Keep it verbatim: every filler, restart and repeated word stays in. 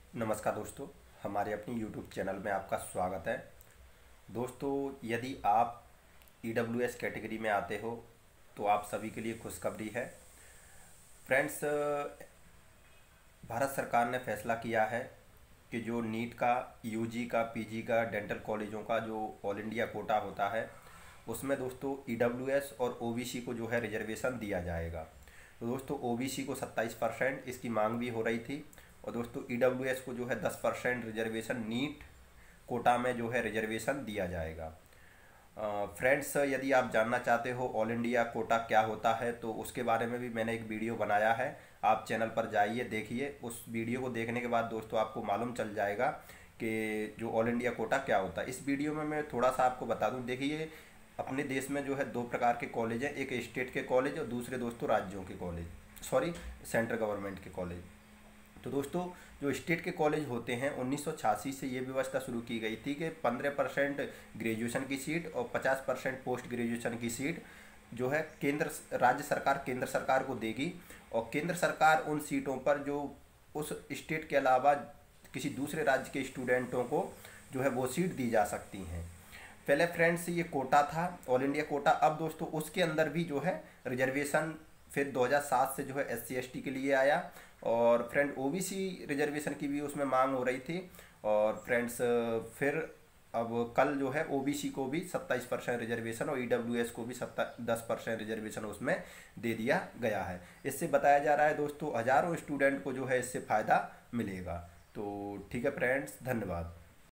नमस्कार दोस्तों, हमारे अपनी यूट्यूब चैनल में आपका स्वागत है। दोस्तों, यदि आप ई डब्ल्यू एस कैटेगरी में आते हो तो आप सभी के लिए खुशखबरी है। फ्रेंड्स, भारत सरकार ने फैसला किया है कि जो नीट का, यू जी का, पी जी का, डेंटल कॉलेजों का जो ऑल इंडिया कोटा होता है उसमें दोस्तों ई डब्ल्यू एस और ओ बी सी को जो है रिजर्वेशन दिया जाएगा। तो दोस्तों ओ बी सी को सत्ताईस परसेंट इसकी मांग भी हो रही थी और दोस्तों ई डब्ल्यू एस को जो है दस परसेंट रिजर्वेशन नीट कोटा में जो है रिजर्वेशन दिया जाएगा। फ्रेंड्स, यदि आप जानना चाहते हो ऑल इंडिया कोटा क्या होता है तो उसके बारे में भी मैंने एक वीडियो बनाया है। आप चैनल पर जाइए, देखिए। उस वीडियो को देखने के बाद दोस्तों आपको मालूम चल जाएगा कि जो ऑल इंडिया कोटा क्या होता है। इस वीडियो में मैं थोड़ा सा आपको बता दूं। देखिए, अपने देश में जो है दो प्रकार के कॉलेज हैं, एक स्टेट के कॉलेज और दूसरे दोस्तों राज्यों के कॉलेज, सॉरी सेंट्रल गवर्नमेंट के कॉलेज। तो दोस्तों, जो स्टेट के कॉलेज होते हैं उन्नीस सौ छियासी से ये व्यवस्था शुरू की गई थी कि पंद्रह परसेंट ग्रेजुएशन की सीट और पचास परसेंट पोस्ट ग्रेजुएशन की सीट जो है केंद्र राज्य सरकार केंद्र सरकार को देगी और केंद्र सरकार उन सीटों पर जो उस स्टेट के अलावा किसी दूसरे राज्य के स्टूडेंटों को जो है वो सीट दी जा सकती हैं। पहले फ्रेंड्स ये कोटा था, ऑल इंडिया कोटा। अब दोस्तों उसके अंदर भी जो है रिजर्वेशन फिर दो हज़ार सात से जो है एस सी एस टी के लिए आया और फ्रेंड ओ बी सी रिजर्वेशन की भी उसमें मांग हो रही थी। और फ्रेंड्स फिर अब कल जो है ओ बी सी को भी सत्ताईस परसेंट रिजर्वेशन और ई डब्ल्यू एस को भी सत्ता दस परसेंट रिजर्वेशन उसमें दे दिया गया है। इससे बताया जा रहा है दोस्तों हज़ारों स्टूडेंट को जो है इससे फ़ायदा मिलेगा। तो ठीक है फ्रेंड्स, धन्यवाद।